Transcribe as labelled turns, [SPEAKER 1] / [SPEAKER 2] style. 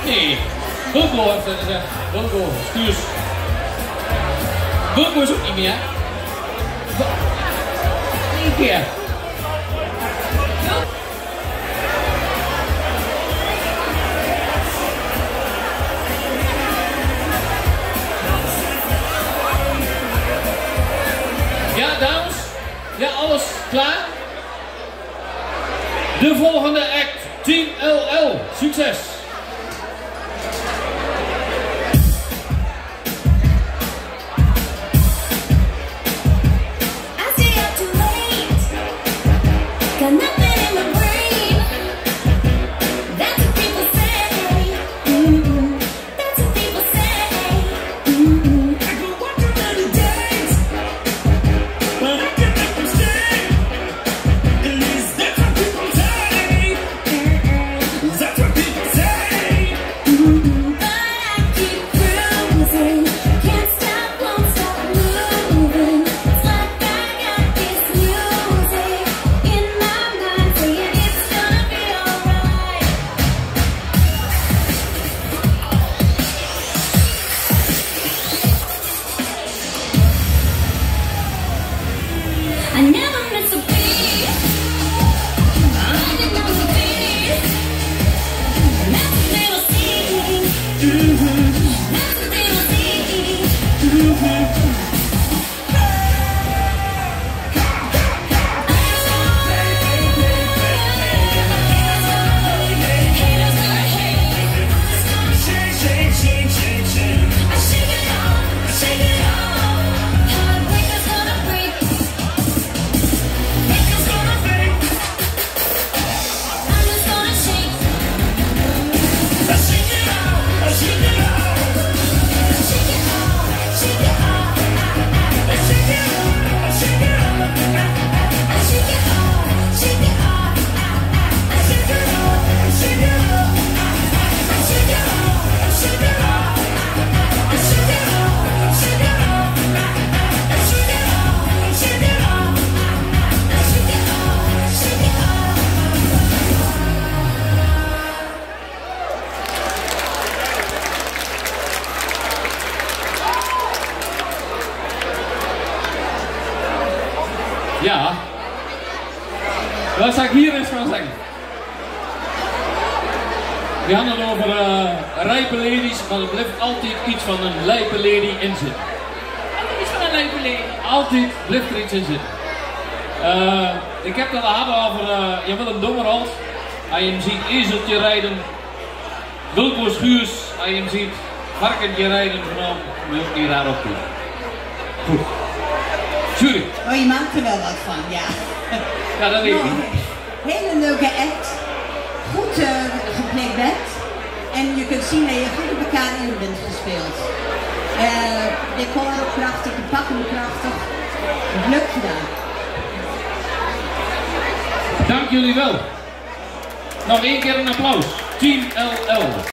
[SPEAKER 1] Nee, Wilco heeft het gezegd. Wilco, stuurs. Wilco is ook niet meer. Eén keer. Ja, dames. Ja, alles klaar. De volgende act, Team LL. Succes! Ja, wat zou ik hier eens van zeggen? We hadden het over rijpe ladies, maar er blijft altijd iets van een lijpe lady in zitten.
[SPEAKER 2] Altijd iets van een lijpe lady?
[SPEAKER 1] Altijd blijft er iets in zitten. Ik heb het al gehad over Willem Dommerholt. Als je hem ziet ezeltje rijden, Wilco Schuurs, als je hem ziet varkentje rijden, vanaf wil ik niet raar op doen. Goed. Jury.
[SPEAKER 3] Oh, je maakt er wel wat van, ja.
[SPEAKER 1] Ja, dat weet ik niet.
[SPEAKER 3] Hele leuke act. Goed gepland bent. En je kunt zien dat je goed op elkaar in bent gespeeld. Decor ook prachtig, de pakken prachtig. Leuk gedaan.
[SPEAKER 1] Dank jullie wel. Nog één keer een applaus. Team LL.